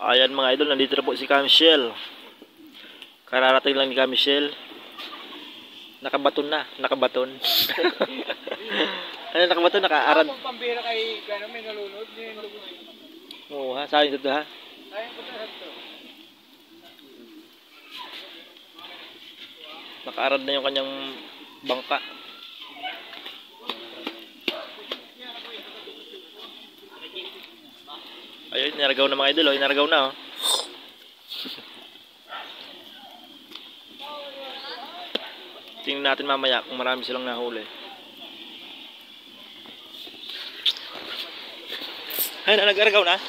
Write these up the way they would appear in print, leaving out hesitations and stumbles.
Ayan mga idol, nandito na po si Kamichelle. Kararating lang ni Kamichelle. Nakabaton na, nakabaton. Ano nakabaton, nakaarad. Kung pambira kay gano'n may nalunod, may nalunod. Oo ha, sayang ito ha. Sayang ko sa ito. Nakaarad na yung kanyang bangka. Ayun, inaragaw na mga idol, oh. Inaragaw na oh. Tingnan natin mamaya kung marami silang nahuli. Ayun, nag-aragaw na?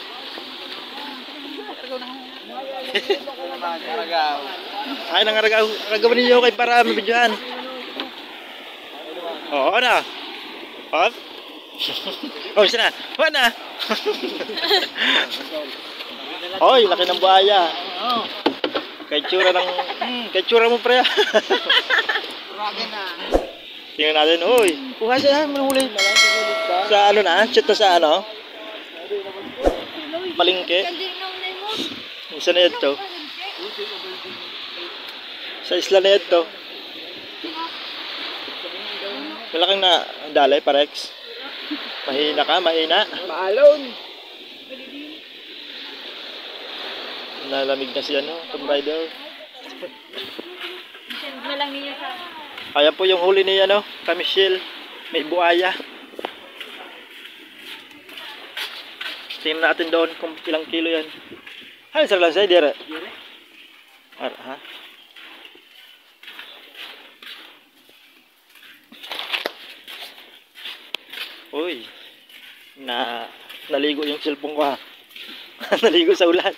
Karagaw. Ayun, nag-aragaw. Aragaw ninyo kay para mabidyohan. Oo na. Hop. Oh, isa na. Huwag na. Oy, laki ng buhaya. Kay tsura mo pre. Kuragin na. Tingnan natin, oy. Kuha siya, manghuli. Sa ano na? Chat na sa ano? Palingke. Isa na ito. Sa isla na ito. Malaking na dalay, parex. Mahina ka, mahina. Maalon. Nalamig na si ano, Tomb Raider. Na lang niya sa... Ayan po yung huli ni ano, Kamichelle. May buhaya. Tingnan natin doon kung ilang kilo yan. Ano sa lansay, dire? Ha? Uy. Naligo yung cellphone ko ha. Naligo sa ulan.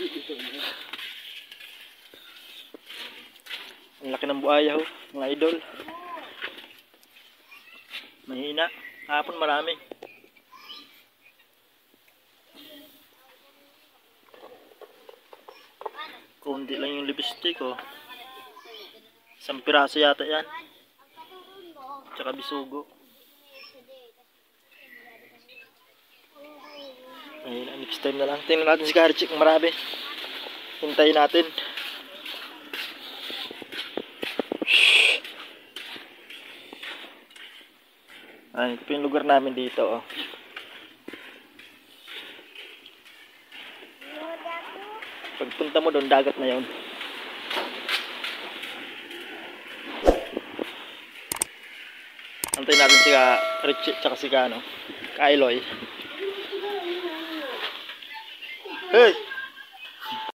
Ang laki ng buhaya ho, mga idol. Mahina. Hapon marami. Kundi lang yung lipstick oh. Isang piraso yata yan. Tsaka bisugo. Ayun, next time na lang. Tingnan natin si Karchik kung marami. Hintayin natin. Ay, ito yung lugar namin dito oh. Pagpunta mo doon, dagat na yun. Antayin natin si Richie tsaka si Kailoy. Hey!